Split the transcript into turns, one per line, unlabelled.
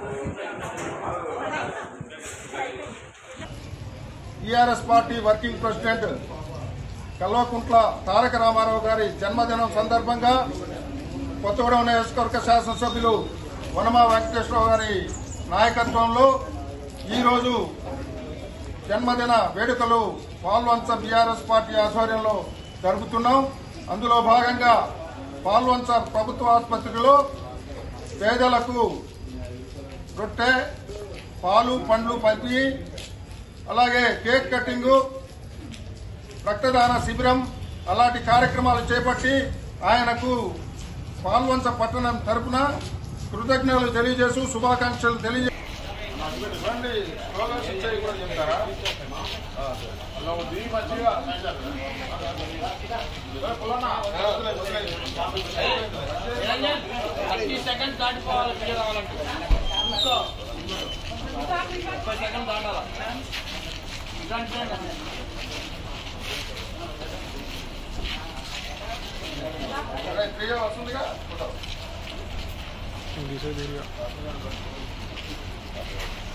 TRS party working president Kalvakuntla Taraka Rama Rao గారి జన్మదినం సందర్భంగా కొత్తగూడెం నియోజకవర్గ శాసనసభ్యులు వనమా వెంకటేశ్వరరావు గారి నాయకత్వంలో ఈరోజు జన్మదిన వేడుకలు పాల్వంచ బీఆర్ఎస్ పార్టీ ఆధ్వర్యంలో జరుపుతున్నాం. అందులో భాగంగా పాల్వంచ ప్రభుత్వ ఆసుపత్రిలో పేదలకు రొట్టె, పాలు, పండ్లు పంపిణీ, అలాగే కేక్ కటింగు, రక్తదాన శిబిరం అలాంటి కార్యక్రమాలు చేపట్టి ఆయనకు పాల్వంచ పట్టణం తరపున కృతజ్ఞతలు తెలియజేస్తూ శుభాకాంక్షలు తెలియజేసి ప్రియ వస్తుందిగా ఫోటో